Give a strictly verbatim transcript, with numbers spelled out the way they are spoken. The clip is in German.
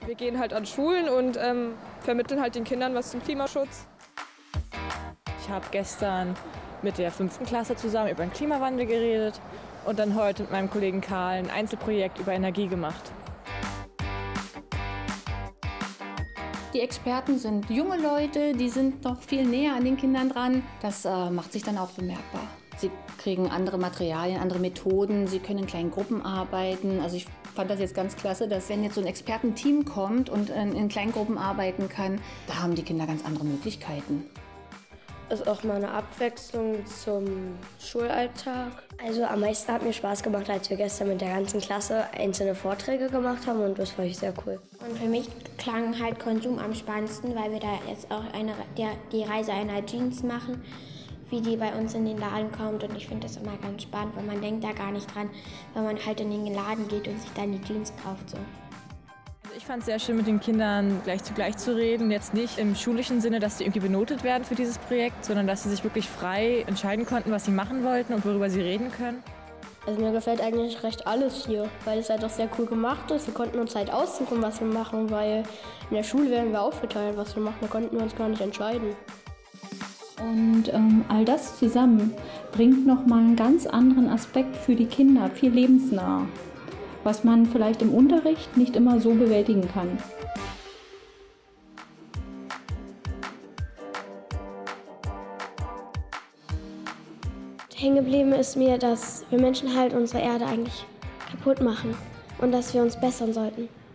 Wir gehen halt an Schulen und ähm, vermitteln halt den Kindern was zum Klimaschutz. Ich habe gestern mit der fünften Klasse zusammen über den Klimawandel geredet und dann heute mit meinem Kollegen Karl ein Einzelprojekt über Energie gemacht. Die Experten sind junge Leute, die sind noch viel näher an den Kindern dran. Das äh, macht sich dann auch bemerkbar. Sie kriegen andere Materialien, andere Methoden, sie können in kleinen Gruppen arbeiten. Also ich fand das jetzt ganz klasse, dass wenn jetzt so ein Expertenteam kommt und in, in kleinen Gruppen arbeiten kann, da haben die Kinder ganz andere Möglichkeiten. Ist auch mal eine Abwechslung zum Schulalltag. Also am meisten hat mir Spaß gemacht, als wir gestern mit der ganzen Klasse einzelne Vorträge gemacht haben und das fand ich sehr cool. Und für mich klang halt Konsum am spannendsten, weil wir da jetzt auch eine, der, die Reise einer Jeans machen, wie die bei uns in den Laden kommt. Und ich finde das immer ganz spannend, weil man denkt da gar nicht dran, wenn man halt in den Laden geht und sich dann die Jeans kauft. So. Ich fand es sehr schön, mit den Kindern gleich zu gleich zu reden. Jetzt nicht im schulischen Sinne, dass sie irgendwie benotet werden für dieses Projekt, sondern dass sie sich wirklich frei entscheiden konnten, was sie machen wollten und worüber sie reden können. Also mir gefällt eigentlich recht alles hier, weil es halt auch sehr cool gemacht ist. Wir konnten uns halt aussuchen, was wir machen, weil in der Schule werden wir aufgeteilt, was wir machen. Da konnten wir uns gar nicht entscheiden. Und ähm, all das zusammen bringt nochmal einen ganz anderen Aspekt für die Kinder, viel lebensnah, was man vielleicht im Unterricht nicht immer so bewältigen kann. Hängen geblieben ist mir, dass wir Menschen halt unsere Erde eigentlich kaputt machen und dass wir uns bessern sollten.